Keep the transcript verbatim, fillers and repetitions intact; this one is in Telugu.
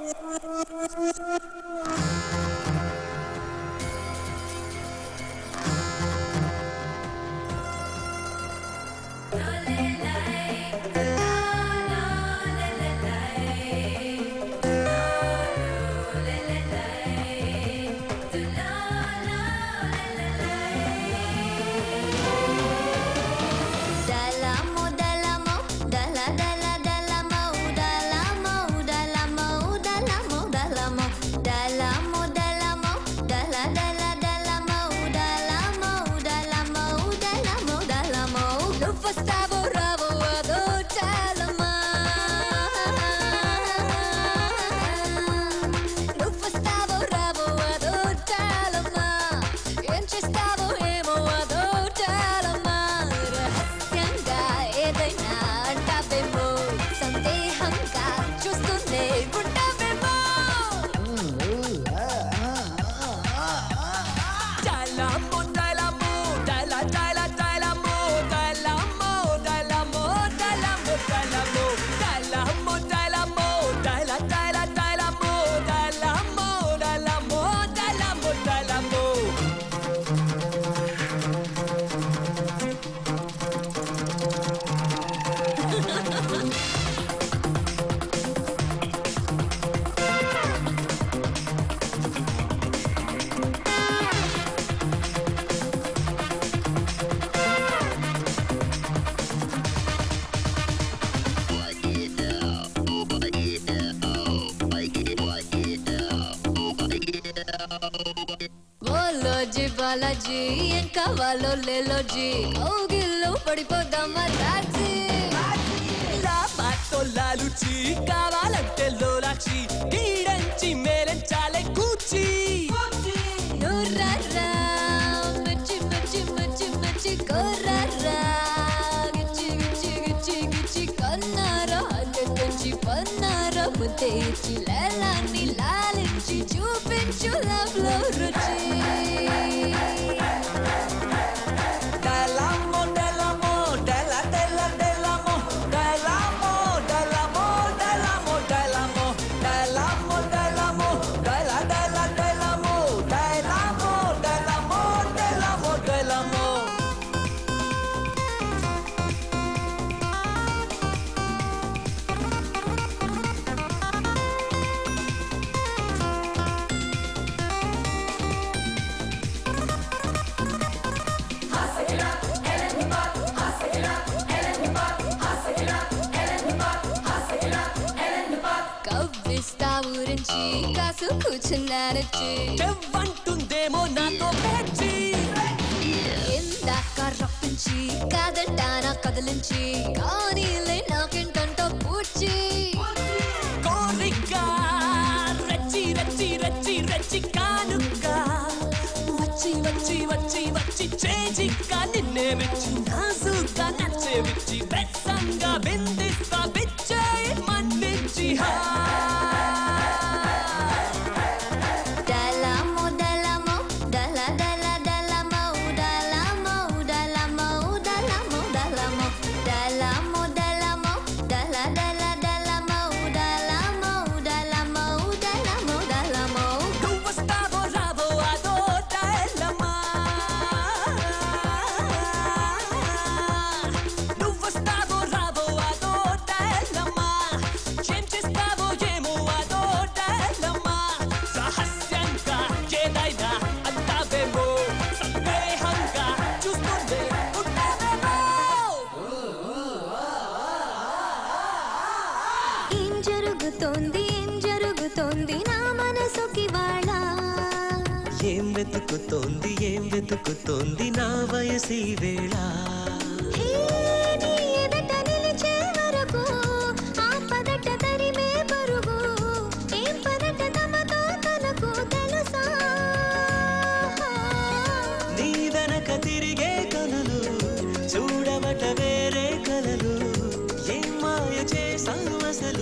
బాలాజీ ఏం కావాలో లేలో జీ కౌగిల్లో పడిపోదామా తాజీ లాపాతో లాలుచి కావాలంటే లోలాచి ఈడంచి మేలంచాలే కూర్చి నూర్రారా మచ్చి మచ్చి మచ్చి మచ్చి కోర్రారా గిచ్చి గిచ్చి గిచ్చి గిచ్చి కన్నారా అంతకంచి పన్నారా ముద్దే ఇచ్చి లేలాన్ని లాలించి చూపించు లవ్ లో రుచి ఊరించి కాసు కూర్చున్నారచ్చి చెవ్వంటుందేమో నాతో పేర్చి ఎందాక రప్పించి కాదంటానా కదిలించి కానీ నాకేంటంటో పూడ్చి కోరిక రచ్చి రచ్చి రచ్చి రచ్చి కానుక వచ్చి వచ్చి వచ్చి వచ్చి చేజిక్క నిన్నే మెచ్చి నాసుగా నచ్చే విచ్చి బెస్సంగా బిందిస్తా బిచ్చే మన్నించి హా ఏం వెతుకుతోంది ఏం వెతుకుతోంది నా వయసి వేళ